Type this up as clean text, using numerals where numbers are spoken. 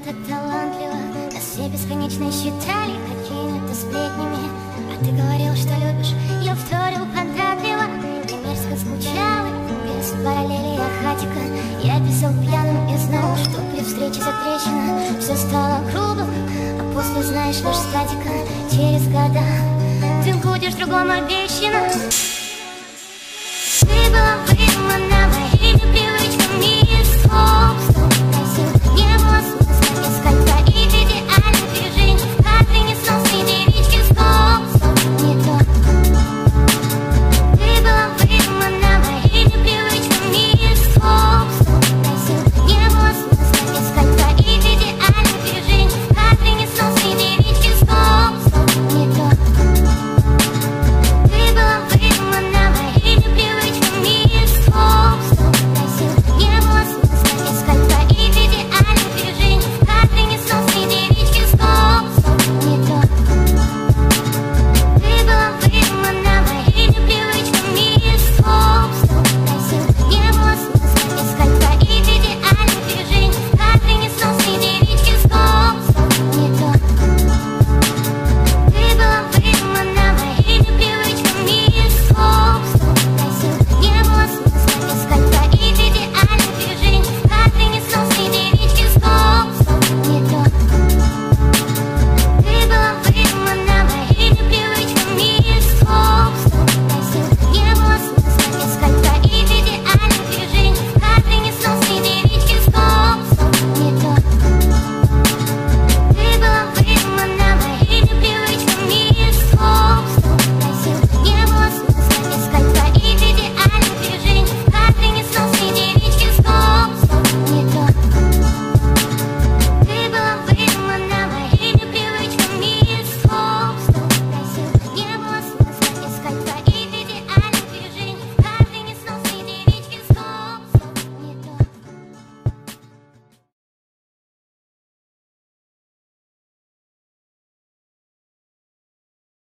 так талантливо. Нас все бесконечно считали какими-то сплетнями. А ты говорил, что любишь, я вторил понравило. Я мерзко скучала, без параллели я хатика. Я писал пьяным и знал, что при встрече затрещина. Все стало круглым, а после знаешь лишь статика. Через года ты будешь другому обещана.